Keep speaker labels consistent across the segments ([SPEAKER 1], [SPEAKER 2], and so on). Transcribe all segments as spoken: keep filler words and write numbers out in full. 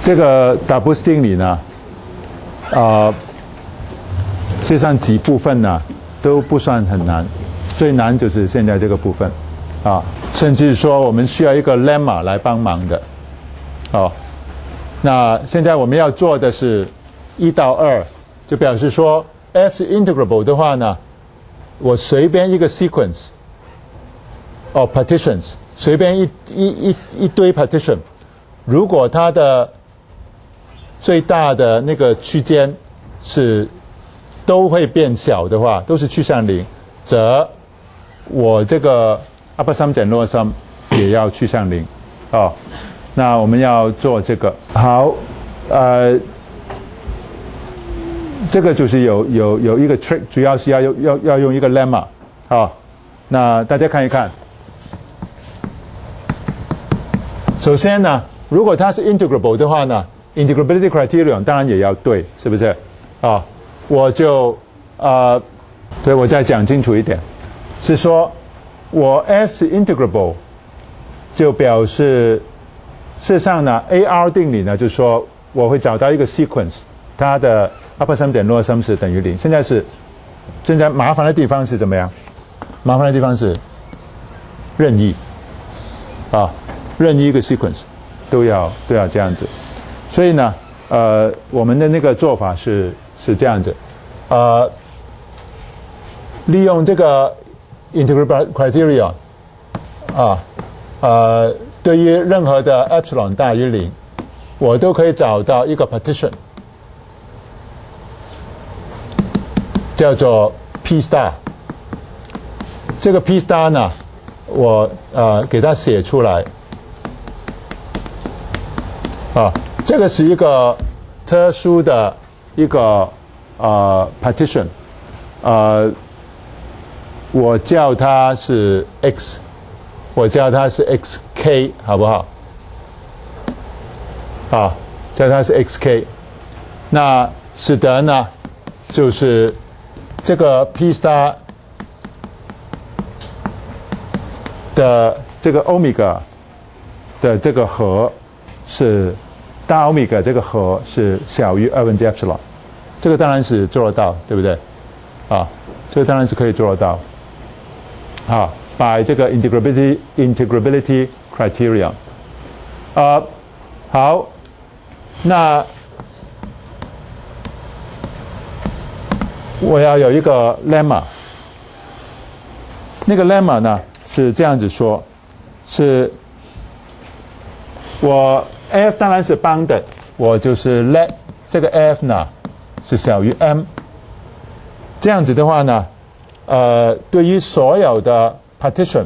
[SPEAKER 1] 这个达布斯定理呢，呃，实际上几部分呢都不算很难，最难就是现在这个部分啊，甚至说我们需要一个 lemma 来帮忙的。哦，那现在我们要做的是一到二，就表示说 f 是 integrable 的话呢，我随便一个 sequence of partitions， 随便一一一一堆 partition， 如果它的最大的那个区间是都会变小的话，都是趋向零，则我这个 upper sum 减 lower sum 也要趋向零。哦，那我们要做这个。好，呃，这个就是有有有一个 trick， 主要是要用要要用一个 lemma。好，那大家看一看。首先呢，如果它是 integrable 的话呢 ，integrability criterion 当然也要对，是不是？啊，我就呃，对我再讲清楚一点，是说我 f 是 integrable， 就表示事实上呢 ，A R 定理呢，就是说我会找到一个 sequence， 它的 upper sum 减 lower sum 是等于零。现在是现在麻烦的地方是怎么样？麻烦的地方是任意啊，任意一个 sequence 都要都要这样子。所以呢，呃，我们的那个做法是是这样子，呃，利用这个 integrable criterion 啊，呃，对于任何的 epsilon 大于零，我都可以找到一个 partition， 叫做 P star。这个 P star 呢，我呃给它写出来，啊。这个是一个特殊的一个呃 partition， 呃，我叫它是 x， 我叫它是 xk， 好不好？啊，叫它是 xk， 那使得呢，就是这个 P star 的这个 omega 的这个和是。大欧米伽这个和是小于二分之 epsilon， 这个当然是做得到，对不对？啊，这个当然是可以做得到。啊 ，by 这个 integrability integrability criterion。啊，好，那我要有一个 lemma， 那个 lemma 呢是这样子说，是我。f 当然是 bounded， 我就是 let 这个 f 呢是小于 m， 这样子的话呢，呃，对于所有的 partition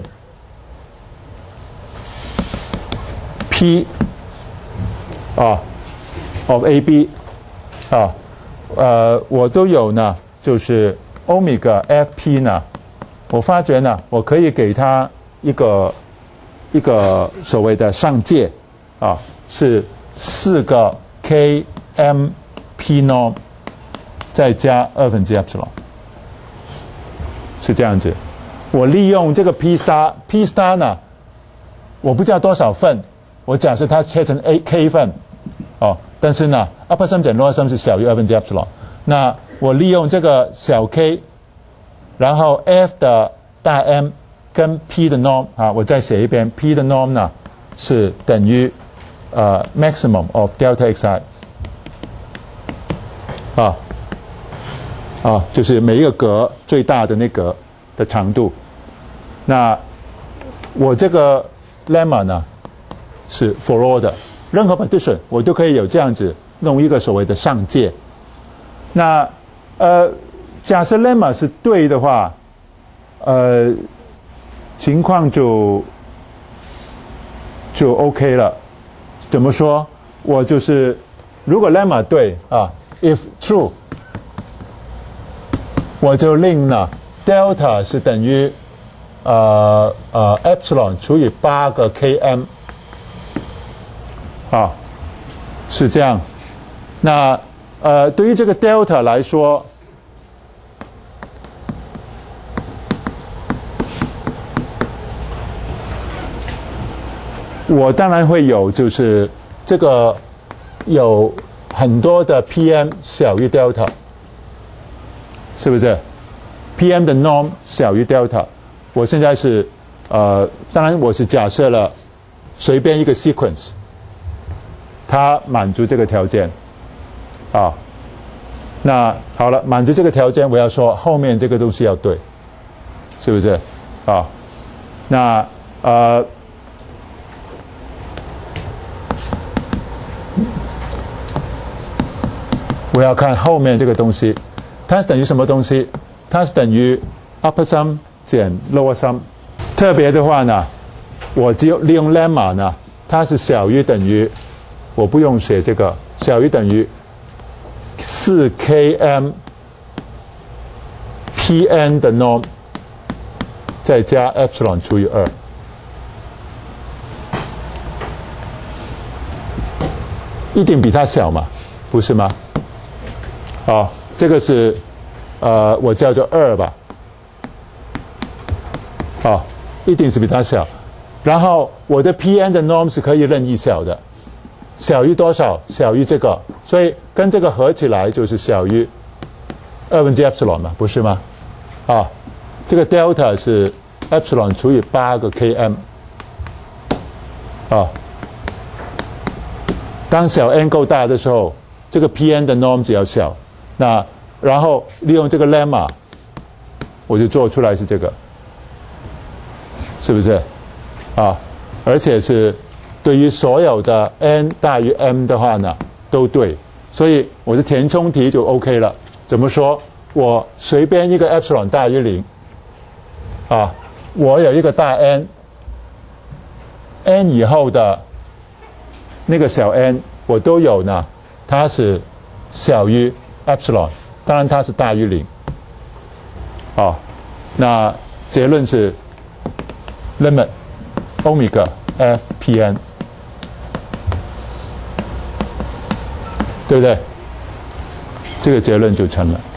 [SPEAKER 1] p 啊 of ab 啊，呃，我都有呢，就是 omega fp 呢，我发觉呢，我可以给它一个一个所谓的上界啊。是四个 k m p norm 再加二分之 epsilon， 是这样子。我利用这个 p star p star 呢，我不知道多少份，我假设它切成 a k 份，哦，但是呢 upper sum 减 lower sum 是小于二分之 epsilon， 那我利用这个小 k， 然后 f 的大 M 跟 p 的 norm 啊，我再写一遍 p 的 norm 呢是等于。呃、uh, ，maximum of delta xi， 啊，啊，就是每一个格最大的那格的长度。那我这个 lemma 呢是 for all 的，任何 partition 我都可以有这样子弄一个所谓的上界。那呃，假设 lemma 是对的话，呃，情况就就 OK 了。怎么说？我就是如果 lemma 对啊 ，if true， 我就令呢 delta 是等于呃呃 epsilon 除以八个 km 啊，是这样。那呃，对于这个 delta 来说，我当然会有，就是这个有很多的 P M 小于 delta， 是不是 ？P M 的 norm 小于 delta， 我现在是呃，当然我是假设了随便一个 sequence， 它满足这个条件，啊，那好了，满足这个条件，我要说后面这个东西要对，是不是？啊，那呃。我要看后面这个东西，它是等于什么东西？它是等于 upper sum 减 lower sum。特别的话呢，我只有利用 lemma 呢，它是小于等于，我不用写这个，小于等于四 K M P N 的 norm 再加 epsilon 除以二，一定比它小嘛，不是吗？哦，这个是，呃，我叫做二吧，哦，一定是比它小。然后我的 P N 的 norm 是可以任意小的，小于多少？小于这个，所以跟这个合起来就是小于二分之 epsilon 嘛，不是吗？啊，这个 delta 是 epsilon 除以八个 K M， 啊，当小 n 够大的时候，这个 P N 的 norm 只要小。那然后利用这个 lemma， 我就做出来是这个，是不是？啊，而且是对于所有的 n 大于 m 的话呢，都对，所以我的填充题就 OK 了。怎么说？我随便一个 epsilon 大于零，啊，我有一个大 n，n 以后的那个小 n 我都有呢，它是小于epsilon， 当然它是大于零，哦，那结论是 limit omega f p n， 对不对？这个结论就成了。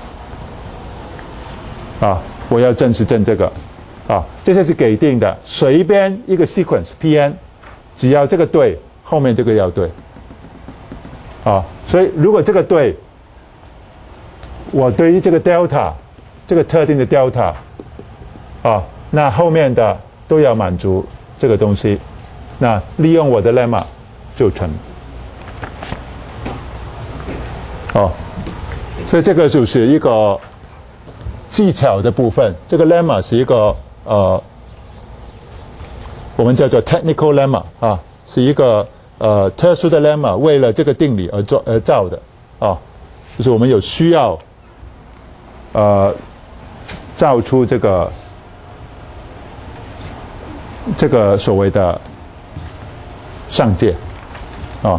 [SPEAKER 1] 啊，我要证实证这个，啊，这些是给定的，随便一个 sequence P N， 只要这个对，后面这个要对，啊，所以如果这个对。我对于这个 delta 这个特定的 delta 啊，那后面的都要满足这个东西，那利用我的 lemma 就成。哦，所以这个就是一个技巧的部分。这个 lemma 是一个呃，我们叫做 technical lemma 啊，是一个呃特殊的 lemma， 为了这个定理而做而造的啊，就是我们有需要。呃，造出这个这个所谓的上界啊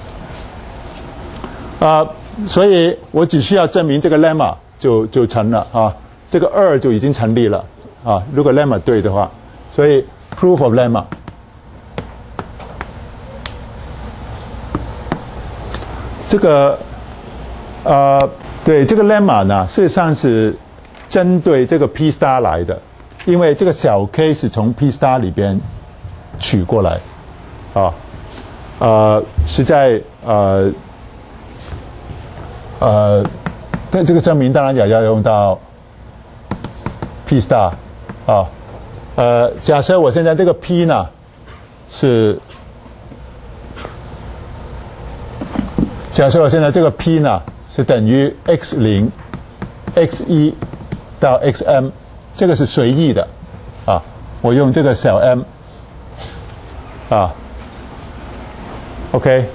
[SPEAKER 1] 啊，所以我只需要证明这个 lemma 就就成了啊，这个二就已经成立了啊。如果 lemma 对的话，所以 proof of lemma 这个呃。对，这个 lemma 呢，事实上是针对这个 P star 来的，因为这个小 k 是从 P star 里边取过来，啊，呃，实在呃呃，但这个证明当然也要用到 P star 啊，呃，假设我现在这个 P 呢是，假设我现在这个 P 呢。是等于 x 零 x 一 到 x m， 这个是随意的啊，我用这个小 m 啊 ，OK，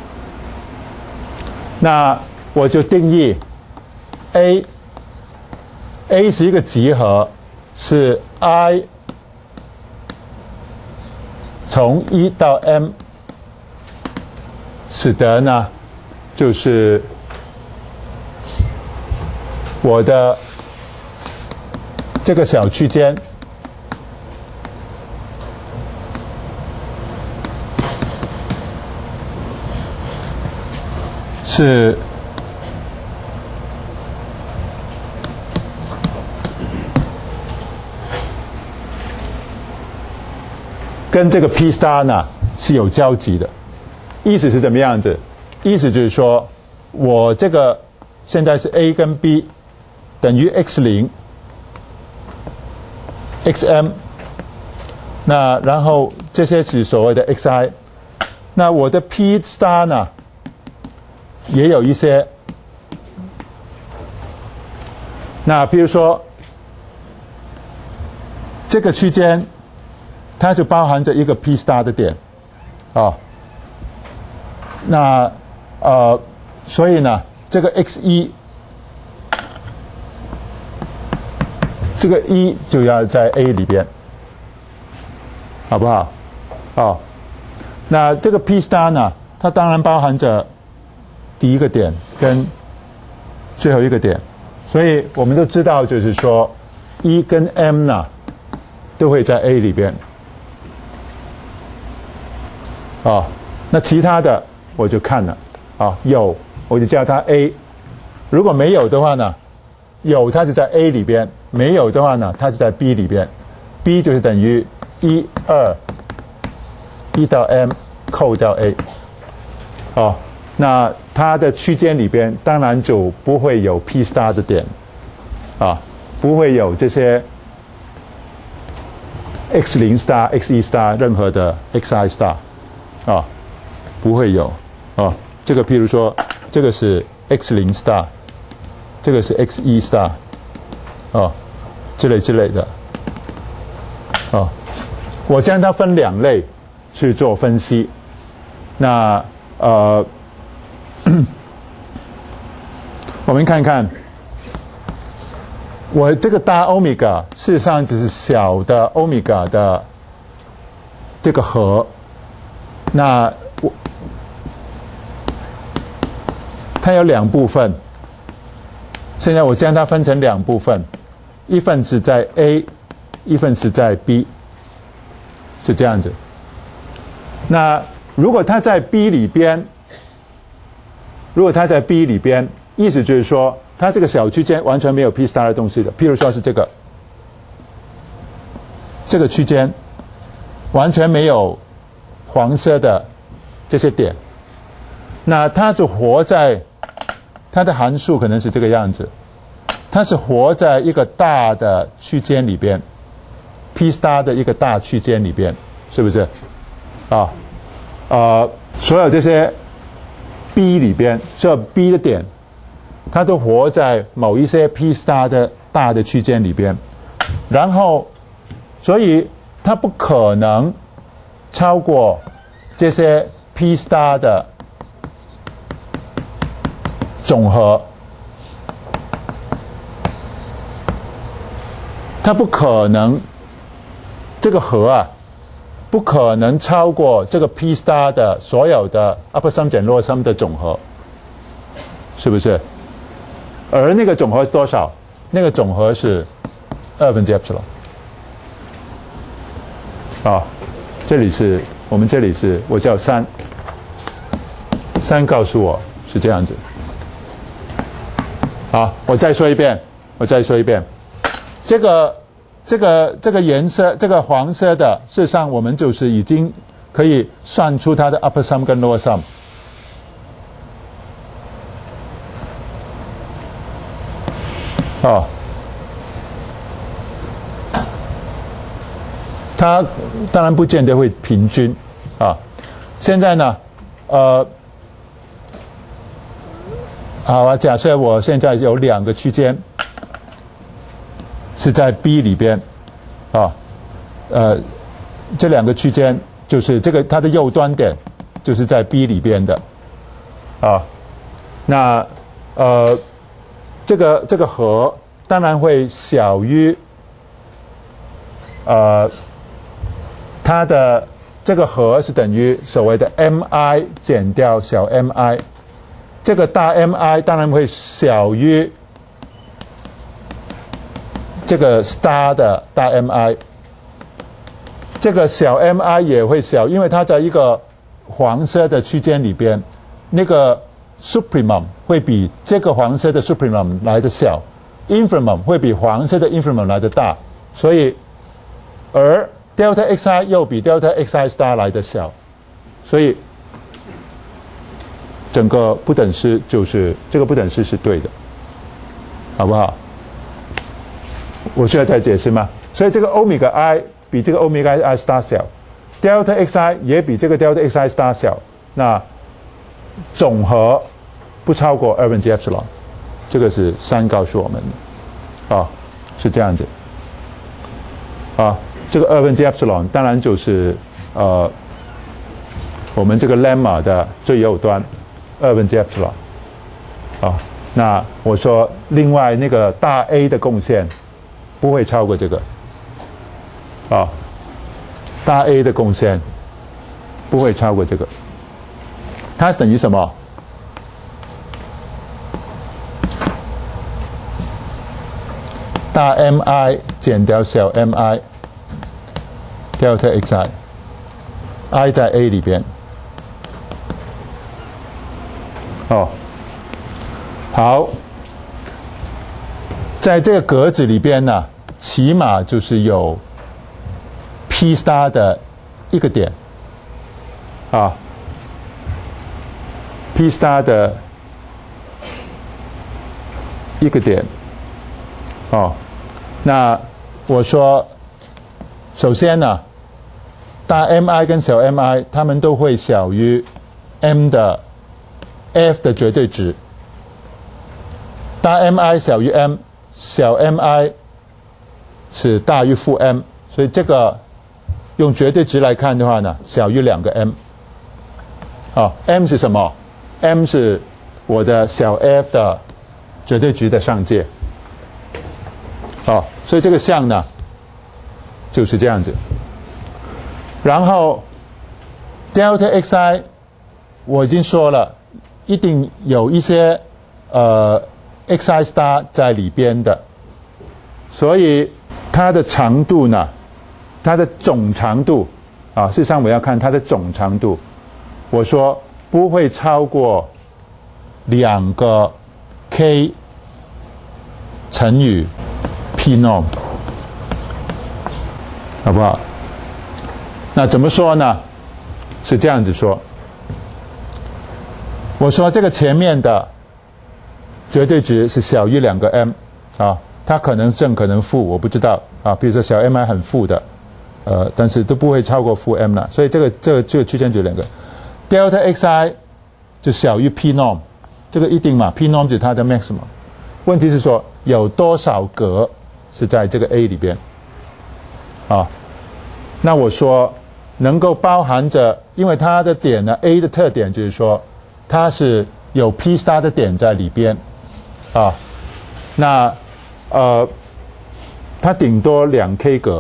[SPEAKER 1] 那我就定义 a a 是一个集合，是 i 从一到 m， 使得呢就是我的这个小区间是跟这个 P star 呢是有交集的，意思是怎么样子？ 意思就是说，我这个现在是 A 跟 B 等于 x 零 xm， 那然后这些是所谓的 xi， 那我的 P star 呢也有一些，那比如说这个区间它就包含着一个 P star 的点啊、哦，那呃所以呢这个 x 一 这个一就要在 A 里边，好不好？哦，那这个 P star 呢，它当然包含着第一个点跟最后一个点，所以我们都知道，就是说一跟 M 呢都会在 A 里边。哦，那其他的我就看了，啊、哦，有我就叫它 A， 如果没有的话呢，有它就在 A 里边，没有的话呢，它就在 B 里边 ，B 就是等于一二一到 M 扣掉 A， 哦，那它的区间里边当然就不会有 P star 的点，啊，不会有这些 x 零 star、x 一 star 任何的 xi star。啊，不会有啊。这个譬如说，这个是 x 零 star， 这个是 x 一 star， 啊，之类之类的。啊，我将它分两类去做分析。那呃，我们看看，我这个大欧米伽事实上只是小的欧米伽的这个和。那我它有两部分，现在我将它分成两部分，一份是在 A， 一份是在 B， 是这样子。那如果它在 B 里边，如果它在 B 里边，意思就是说，它这个小区间完全没有 P star 的东西的，譬如说是这个这个区间完全没有黄色的这些点，那它就活在它的函数可能是这个样子，它是活在一个大的区间里边 ，P star 的一个大区间里边，是不是？啊，呃，所有这些 B 里边，所有 B 的点，它都活在某一些 P star 的大的区间里边，然后，所以它不可能超过这些 P star 的总和，它不可能这个和啊，不可能超过这个 P star 的所有的 upper sum 减 lower sum 的总和，是不是？而那个总和是多少？那个总和是二分之 epsilon。啊，这里是我们这里是我叫三，三告诉我是这样子。好，我再说一遍，我再说一遍，这个这个这个颜色，这个黄色的，事实上我们就是已经可以算出它的 upper sum 跟 lower sum。哦，它当然不见得会平均啊。现在呢，呃，好啊，假设我现在有两个区间是在 B 里边啊，呃，这两个区间就是这个它的右端点就是在 B 里边的啊。那呃，这个这个和当然会小于呃。它的这个和是等于所谓的 mi 减掉小 mi， 这个大 mi 当然会小于这个 star 的大 mi， 这个小 mi 也会小，因为它在一个黄色的区间里边，那个 supremum 会比这个黄色的 supremum 来的小， infimum 会比黄色的 infimum 来的大，所以而delta xi 又比 delta xi star 来的小，所以整个不等式就是这个不等式是对的，好不好？我需要再解释吗？所以这个 omega i 比这个 omega i star 小 ，delta xi 也比这个 delta xi star 小，那总和不超过二分之 epsilon， 这个是三告诉我们的，啊，是这样子，啊，这个二分之 epsilon 当然就是呃我们这个 lemma 的最右端二分之 epsilon， 啊，那我说另外那个大 A 的贡献不会超过这个，啊，大 A 的贡献不会超过这个，它是等于什么？大 mi 减掉小 mi delta xi i 在 A 里边，哦，好，在这个格子里边呢，起码就是有 P star 的一个点，啊 ，P star 的一个点，哦，那我说，首先呢，大 mi 跟小 mi 它们都会小于 m 的 f 的绝对值，大 mi 小于 m， 小 mi 是大于负 m， 所以这个用绝对值来看的话呢，小于两个 m。好 ，m 是什么 ？m 是我的小 f 的绝对值的上界。好，所以这个项呢就是这样子。然后 delta xi 我已经说了，一定有一些呃 xi star 在里边的，所以它的长度呢，它的总长度啊，事实上我要看它的总长度，我说不会超过两个 k 乘以 p norm， 好不好？那怎么说呢？是这样子说，我说这个前面的绝对值是小于两个 m 啊，它可能正可能负，我不知道啊。比如说小 mi 很负的，呃，但是都不会超过负 m 了，所以这个这个这个区间就两个 delta xi 就小于 p norm， 这个一定嘛 ，p norm 就是它的 maximum。问题是说有多少格是在这个 A 里边啊？那我说能够包含着，因为它的点呢 ，A 的特点就是说它是有 P star 的点在里边啊。那呃，它顶多两 K 格，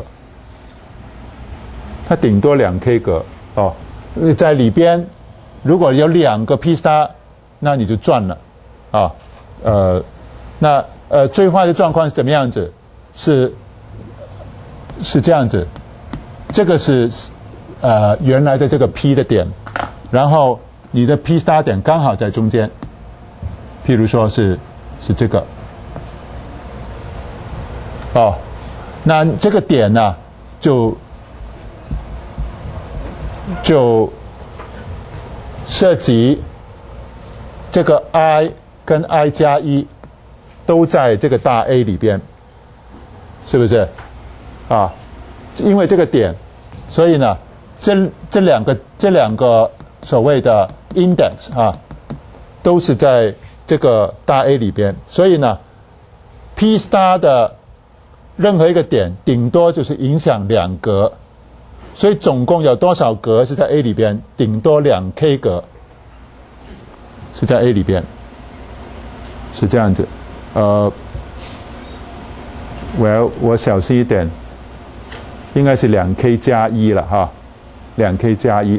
[SPEAKER 1] 它顶多两 K 格哦，在里边如果有两个 P star， 那你就赚了啊。呃，那呃最坏的状况是怎么样子？是是这样子，这个是呃原来的这个 P 的点，然后你的 P star 点刚好在中间，譬如说是是这个，哦，那这个点呢就就涉及这个 i 跟 i 加一都在这个大 A 里边，是不是？啊，因为这个点，所以呢，这这两个这两个所谓的 index 啊，都是在这个大 A 里边，所以呢 ，P star 的任何一个点，顶多就是影响两格，所以总共有多少格是在 A 里边？顶多两 K 格是在 A 里边，是这样子。呃，我我小心一点，应该是两 K 加一了哈，两 K 加一，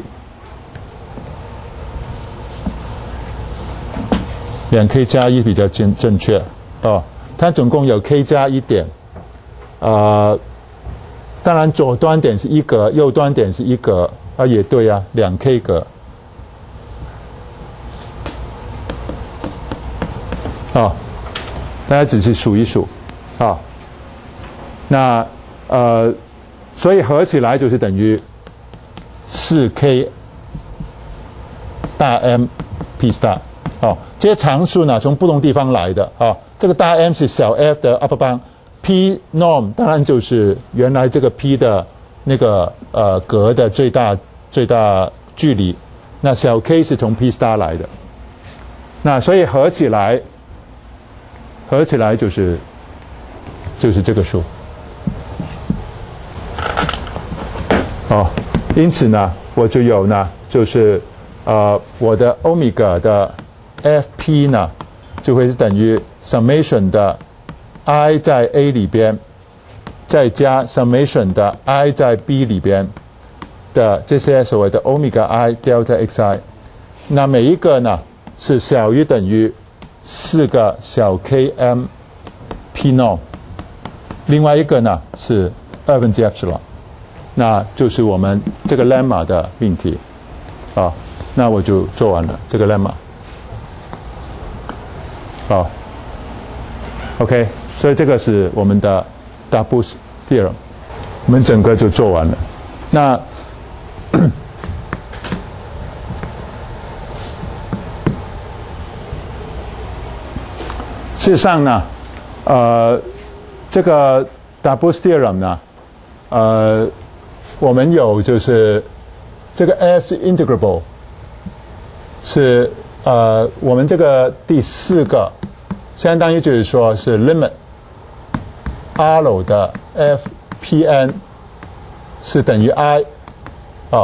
[SPEAKER 1] 两 K 加一比较正正确哦。它总共有 K 加一点，呃，当然左端点是一格，右端点是一格啊，也对啊，两 K 格。哦，大家仔细数一数，啊，那呃，所以合起来就是等于四 K 大 M P star。 好、哦，这些常数呢从不同地方来的啊、哦。这个大 M 是小 f 的 upper bound， P norm 当然就是原来这个 P 的那个呃格的最大最大距离，那小 k 是从 P star 来的，那所以合起来合起来就是就是这个数。哦，因此呢，我就有呢，就是呃我的欧米伽的 Fp 呢，就会是等于 summation 的 I 在 A 里边，再加 summation 的 I 在 B 里边的这些所谓的欧米伽 I delta xi， 那每一个呢是小于等于四个小 km p norm， 另外一个呢是二分之 epsilon。那就是我们这个 lemma 的命题，啊，那我就做完了这个 lemma， 啊 ，OK， 所以这个是我们的 Darboux theorem， 我们整个就做完了。那事实上呢，呃，这个 Darboux theorem 呢，呃。我们有就是这个 f 是 integrable， 是呃我们这个第四个相当于就是说是 limit R 的 Fpn 是等于 I 啊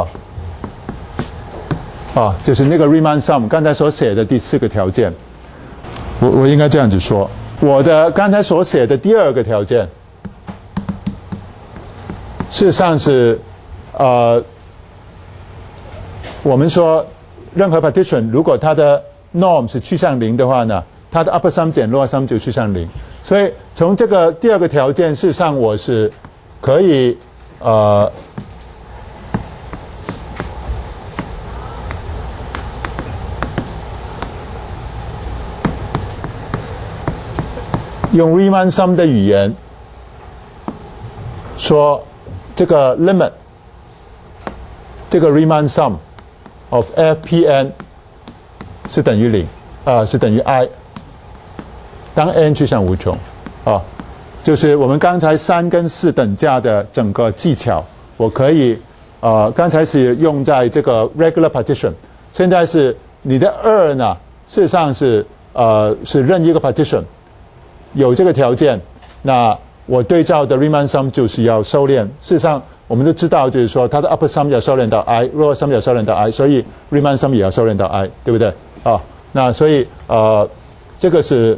[SPEAKER 1] 啊，就是那个 Riemann sum 刚才所写的第四个条件，我我应该这样子说，我的刚才所写的第二个条件。事实上是，呃，我们说任何 partition 如果它的 norm 是趋向零的话呢，它的 upper sum 减 lower sum 就趋向零。所以从这个第二个条件，事实上我是可以呃用 Riemann sum 的语言说。这个 limit， 这个 Riemann sum of Fpn 是等于零，啊、呃，是等于 I。当 n 趋向无穷，啊，就是我们刚才三跟四等价的整个技巧，我可以，呃，刚才是用在这个 regular partition， 现在是你的二呢，事实上是呃是任意一个 partition， 有这个条件，那。我对照的 Riemann sum 就是要收敛。事实上，我们都知道，就是说它的 upper sum 要收敛到 I，lower sum 要收敛到 I， 所以 Riemann sum 也要收敛到 I， 对不对？啊，那所以呃，这个是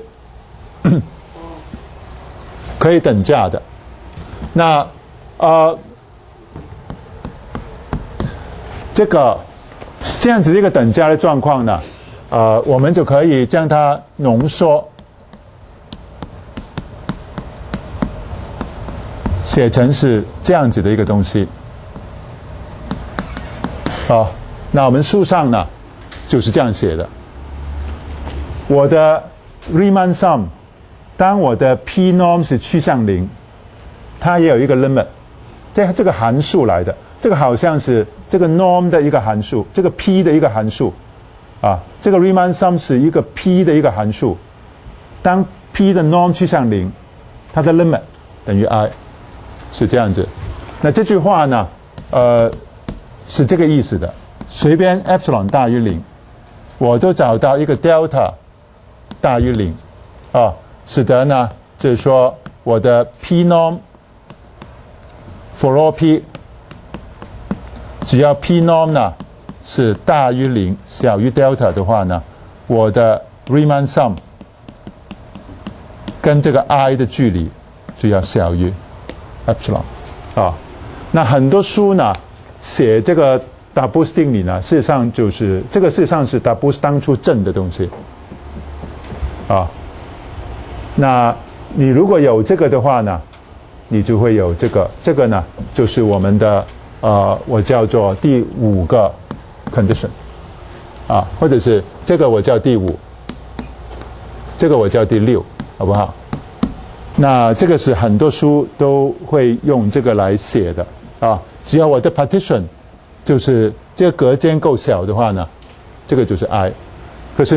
[SPEAKER 1] 可以等价的。那呃，这个这样子一个等价的状况呢，呃，我们就可以将它浓缩。写成是这样子的一个东西，好，那我们书上呢就是这样写的。我的 Riemann sum， 当我的 P norm 是趋向零，它也有一个 limit， 这这个函数来的，这个好像是这个 norm 的一个函数，这个 P 的一个函数，啊，这个 Riemann sum 是一个 P 的一个函数，当 P 的 norm 趋向零，它的 limit 等于 I。是这样子，那这句话呢，呃，是这个意思的。随便 epsilon 大于零，我都找到一个 delta 大于零，啊，使得呢，就是说我的 P norm for all P， 只要 P norm 呢是大于零，小于 delta 的话呢，我的 Riemann sum 跟这个 I 的距离就要小于。epsilon 啊，那很多书呢写这个 Darboux定理呢，事实上就是这个事实上是 Darboux当初证的东西啊。那你如果有这个的话呢，你就会有这个，这个呢就是我们的呃，我叫做第五个 condition 啊，或者是这个我叫第五，这个我叫第六，好不好？那这个是很多书都会用这个来写的啊。只要我的 partition 就是这个隔间够小的话呢，这个就是 I。可是呢，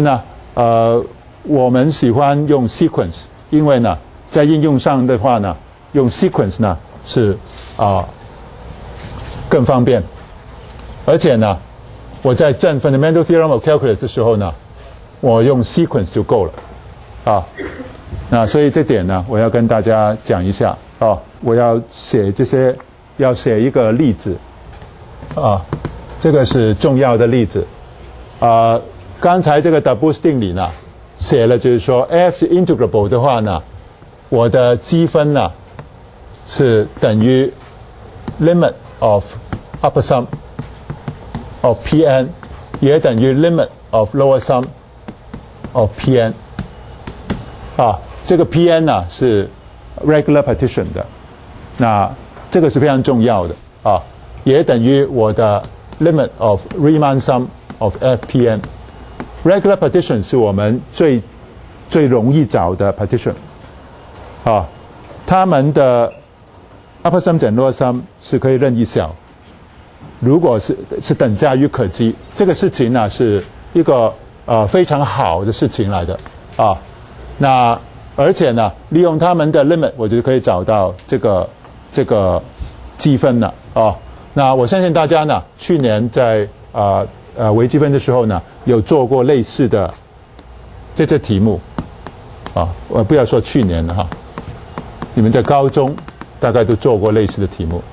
[SPEAKER 1] 呃，我们喜欢用 sequence， 因为呢，在应用上的话呢，用 sequence 呢是啊、呃、更方便，而且呢，我在证 fundamental theorem of calculus 的时候呢，我用 sequence 就够了啊。那所以这点呢，我要跟大家讲一下啊，我要写这些，要写一个例子啊，这个是重要的例子啊。刚才这个 Darboux 定理呢，写了就是说 f 是 integrable 的话呢，我的积分呢是等于 limit of upper sum of Pn 也等于 limit of lower sum of Pn 啊，这个 Pn 呢是 regular partition 的，那这个是非常重要的啊，也等于我的 limit of Riemann sum of Fpn。regular partition 是我们最最容易找的 partition 啊，它们的 upper sum 减 lower sum 是可以任意小，如果是是等价于可积，这个事情呢是一个呃非常好的事情来的啊。那而且呢，利用它们的 limit， 我就可以找到这个这个积分了啊。那我相信大家呢，去年在啊呃微积分的时候呢，有做过类似的这些题目啊。我不要说去年了哈，你们在高中大概都做过类似的题目。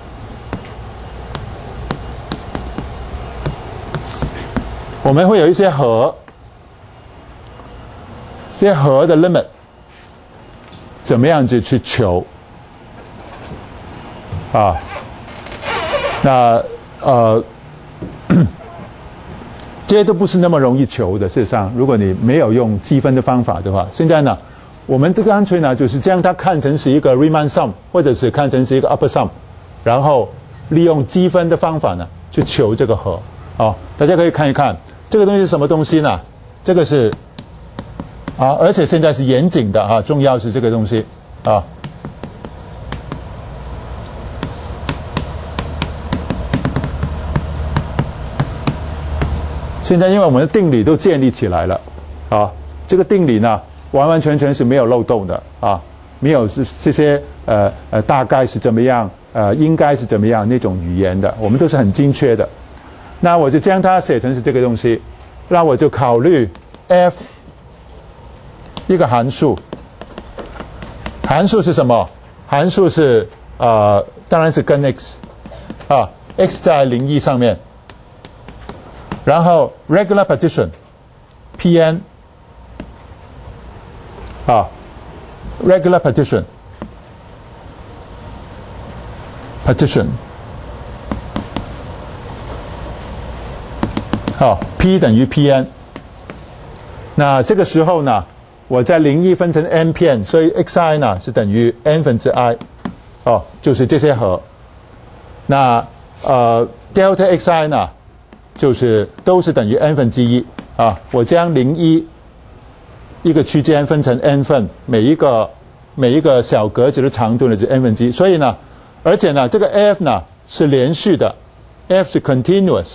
[SPEAKER 1] 我们会有一些和，这些和的 limit 怎么样子去求啊？那呃，这些都不是那么容易求的。事实上，如果你没有用积分的方法的话，现在呢，我们这干脆呢就是将它看成是一个 Riemann sum， 或者是看成是一个 upper sum， 然后利用积分的方法呢去求这个和。哦，大家可以看一看这个东西是什么东西呢？这个是啊，而且现在是严谨的啊，重要是这个东西啊。现在因为我们的定理都建立起来了啊，这个定理呢完完全全是没有漏洞的啊，没有是这些呃呃大概是怎么样呃应该是怎么样那种语言的，我们都是很精确的。那我就将它写成是这个东西，那我就考虑 f 一个函数，函数是什么？函数是呃当然是跟 x 啊 x 在零一上面。然后 regular partition Pn 啊 regular partition partition 好 P 等于 Pn。那这个时候呢，我在零一分成 n 片，所以 xi 呢是等于 n 分之 i 哦，就是这些和。那呃 delta xi 呢就是都是等于 n 分之一啊，我将零一一个区间分成 n 份，每一个每一个小格子的长度呢是 n 分之一，所以呢，而且呢，这个 f 呢是连续的 ，f 是 continuous，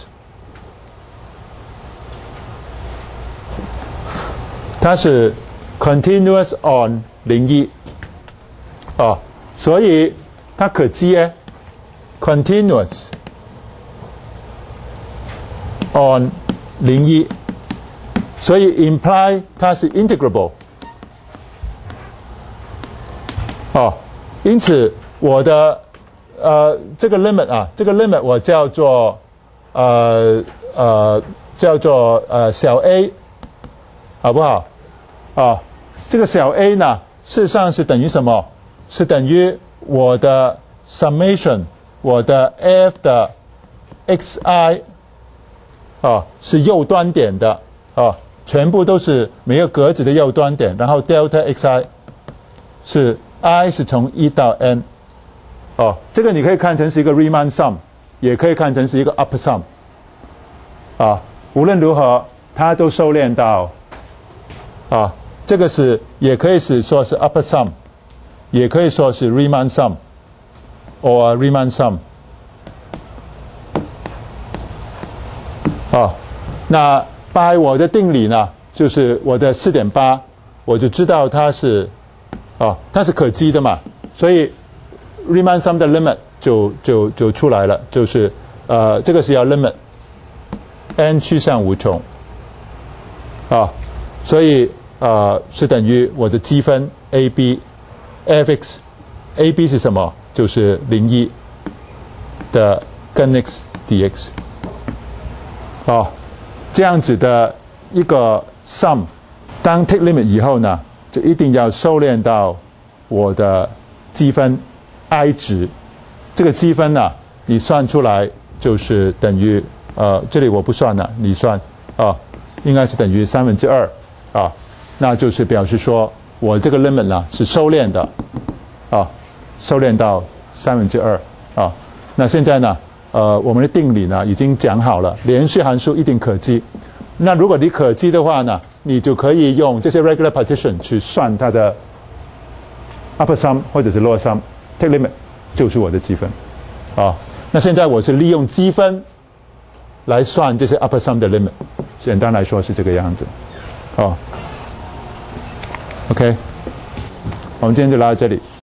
[SPEAKER 1] 它是 continuous on 零一啊，所以它可积哎 continuous on 零一，所以 imply 它是 integrable 哦，因此我的呃这个 limit 啊，这个 limit 我叫做呃呃叫做呃小 a， 好不好？啊，这个小 a 呢，事实上是等于什么？是等于我的 summation， 我的 f 的 xi。啊，是右端点的啊，全部都是每个格子的右端点，然后 delta xi 是 i 是从一到 n， 哦，这个你可以看成是一个 Riemann sum， 也可以看成是一个 upper sum， 啊，无论如何它都收敛到啊，这个是也可以是说是 upper sum， 也可以说是 Riemann sum or Riemann sum。啊，那by我的定理呢， 就是我的 四点八， 我就知道它是哦，它是可积的嘛，所以 Riemann sum 的 limit 就就就出来了，就是呃这个是要 limit n 趋向无穷啊，所以呃是等于我的积分 a b f(x) a b 是什么？就是零一的根 x dx 哦，这样子的一个 sum， 当 take limit 以后呢，就一定要收敛到我的积分 i 值，这个积分呢，你算出来就是等于呃，这里我不算了，你算啊、哦，应该是等于三分之二啊，那就是表示说我这个 limit 呢是收敛的啊，收敛到三分之二啊。那现在呢，呃，我们的定理呢已经讲好了，连续函数一定可积。那如果你可积的话呢，你就可以用这些 regular partition 去算它的 upper sum 或者是 lower sum，take limit 就是我的积分啊。那现在我是利用积分来算这些 upper sum 的 limit， 简单来说是这个样子啊。OK， 我们今天就聊到这里。